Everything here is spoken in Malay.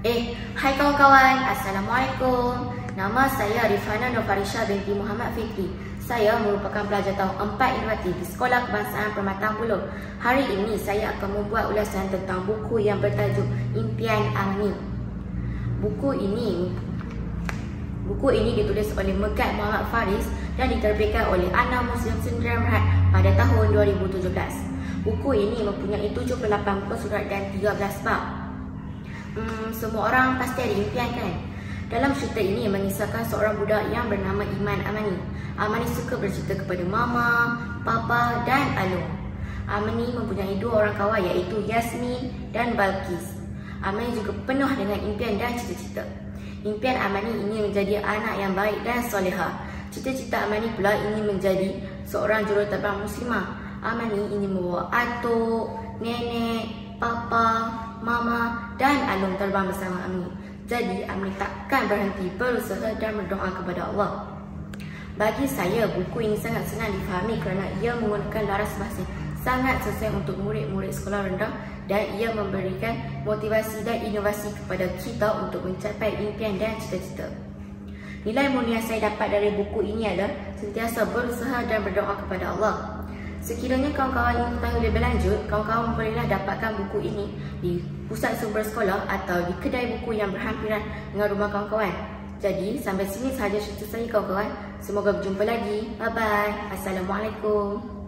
Hai kawan-kawan, Assalamualaikum. Nama saya Rifana Nofarisha binti Muhammad Fitri. Saya merupakan pelajar tahun 4 Inwati di Sekolah Kebangsaan Permatang Pulau. Hari ini saya akan membuat ulasan tentang buku yang bertajuk Impian Amani. Buku ini ditulis oleh Megat Muhammad Faris dan diterbitkan oleh Ana Muslim Sdn Bhd pada tahun 2017. Buku ini mempunyai 78 muka surat dan 13 bab. Semua orang pasti ada impian kan? Dalam cerita ini mengisahkan seorang budak yang bernama Iman Amani. Amani suka bercerita kepada mama, papa dan Alung. Amani mempunyai dua orang kawan iaitu Yasmin dan Balkis. Amani juga penuh dengan impian dan cita-cita. Impian Amani ingin menjadi anak yang baik dan solehah. Cita-cita Amani pula ingin menjadi seorang juruterbang muslimah. Amani ingin membawa atuk, nenek, papa, mama dan Alung terbang bersama Amani. Jadi Amani takkan berhenti berusaha dan berdoa kepada Allah. Bagi saya, buku ini sangat senang difahami kerana ia menggunakan laras bahasa sangat sesuai untuk murid-murid sekolah rendah dan ia memberikan motivasi dan inovasi kepada kita untuk mencapai impian dan cita-cita. Nilai mulia yang saya dapat dari buku ini adalah sentiasa berusaha dan berdoa kepada Allah. Sekiranya kawan-kawan ingin mengetahui lebih lanjut, kawan-kawan bolehlah dapatkan buku ini di pusat sumber sekolah atau di kedai buku yang berhampiran dengan rumah kawan-kawan. Jadi, sampai sini sahaja cerita saya kawan-kawan. Semoga berjumpa lagi. Bye-bye. Assalamualaikum.